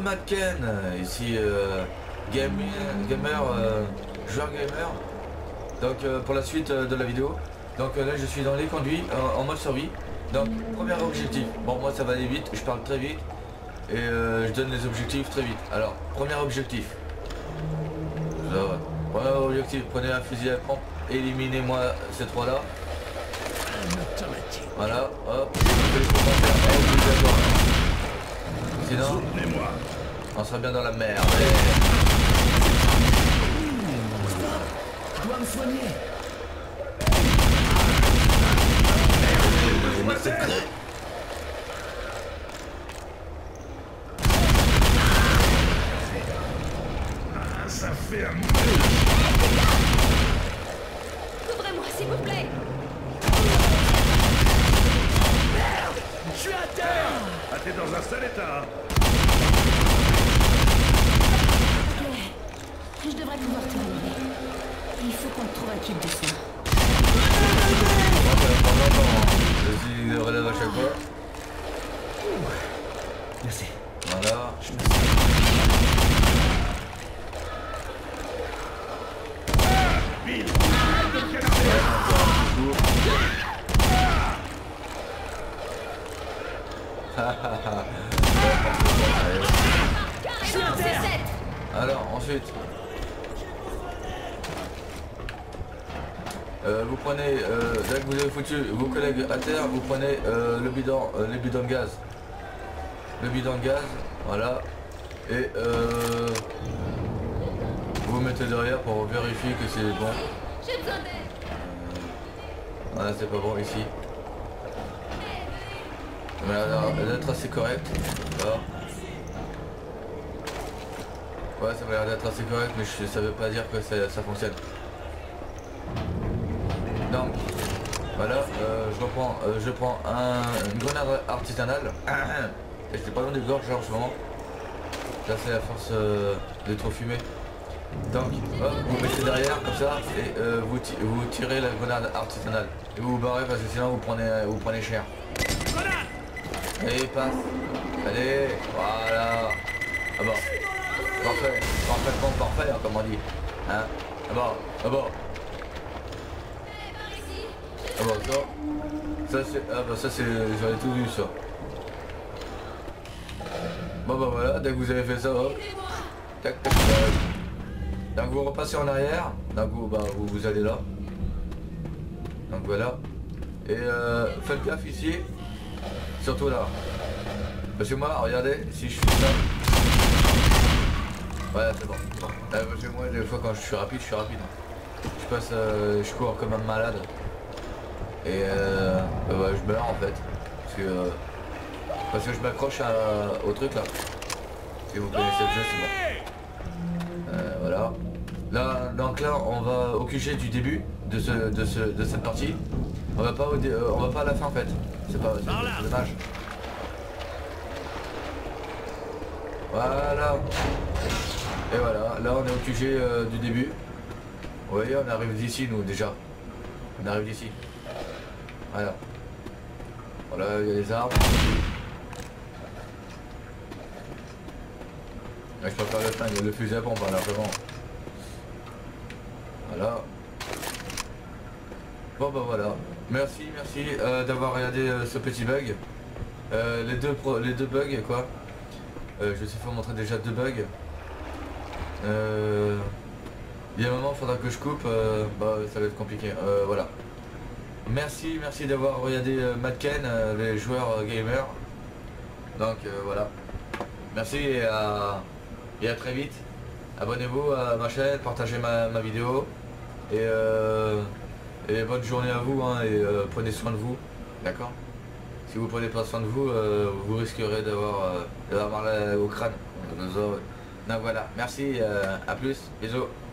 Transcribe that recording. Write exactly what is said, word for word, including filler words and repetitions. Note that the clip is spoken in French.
Matt Ken, ici euh, game, gamer, euh, joueur gamer. Donc euh, pour la suite euh, de la vidéo. Donc euh, là je suis dans les conduits euh, en mode survie. Donc premier objectif, bon moi ça va aller vite, je parle très vite et euh, je donne les objectifs très vite. Alors premier objectif. Ça va. Premier objectif, prenez un fusil à pompe, éliminez-moi ces trois là. Voilà, hop, sinon on sera bien dans la merde. Je dois me soigner. Ah, ça fait un... Couvrez-moi, s'il vous plaît. Merde, je suis à terre. Ah, t'es dans un sale état. Ok, je devrais pouvoir te relever. Il faut qu'on te trouve un kit de soin. Je le relève à chaque fois. Merci. Voilà. Je me sens... Vite. Carrément, c'est sept. Alors ensuite euh, vous prenez euh, dès que vous avez foutu vos collègues à terre, vous prenez euh, le bidon, euh, les bidons de gaz. Le bidon de gaz, voilà. Et euh, vous mettez derrière pour vérifier que c'est bon. J'ai besoin d'aide. Voilà, c'est pas bon ici. Mais alors, elle doit être assez correcte. Voilà. Ouais, ça m'a l'air d'être assez correct, mais je, ça veut pas dire que ça, ça fonctionne. Donc, voilà, euh, je reprends, euh, je prends un, une grenade artisanale. Et j'étais pas loin des gorges là en ce moment. Là, c'est la force euh, de trop fumer. Donc, hop, vous mettez derrière comme ça et euh, vous, ti vous tirez la grenade artisanale. Et vous vous barrez parce que sinon vous prenez, vous prenez cher. Allez, passe. Allez, voilà. Ah bon. Parfait, parfaitement parfait, hein, comme on dit. Hein. Ah bon, ah bon. Ah bon, ça. Ça c'est. Ah bah ça c'est. J'avais tout vu ça. Bon bah voilà, dès que vous avez fait ça, hop. Tac tac tac. Donc vous repassez en arrière. Donc vous, bah, vous, vous allez là. Donc voilà. Et euh, faites gaffe ici. Surtout là. Parce que moi, regardez, si je fais ça. Voilà, c'est bon. bon. Euh, parce que moi, des fois, quand je suis rapide, je suis rapide. Je passe, euh, je cours comme un malade. Et euh, bah, bah, je meurs en fait. Parce que, euh, parce que je m'accroche au truc là. Si vous connaissez le jeu, c'est bon. Euh, voilà. Là, donc là, on va au Q G du début de, ce, de, ce, de cette partie. On va pas, au dé, euh, on va pas à la fin en fait. C'est pas, c'est dommage. Voilà. Et voilà, là on est au Q G euh, du début. Vous voyez, on arrive d'ici nous déjà. On arrive d'ici. Voilà. Voilà, il y a les arbres. Là, je préfère le flingue, le fusil à pompe hein, largement. Voilà. Bon bah voilà. Merci, merci euh, d'avoir regardé euh, ce petit bug. Euh, les, deux pro les deux bugs quoi. Euh, je vais essayer de vous montrer déjà deux bugs. Euh, il y a un moment il faudra que je coupe, euh, bah ça va être compliqué. Euh, voilà. Merci, merci d'avoir regardé euh, Matt Ken, euh, les joueurs euh, gamers. Donc euh, voilà. Merci et à, et à très vite. Abonnez-vous à ma chaîne, partagez ma, ma vidéo. Et, euh, et bonne journée à vous hein, et euh, prenez soin de vous. D'accord? Si vous prenez pas soin de vous, euh, vous risquerez d'avoir euh, mal au crâne. Donc voilà, merci, euh, à plus, bisous.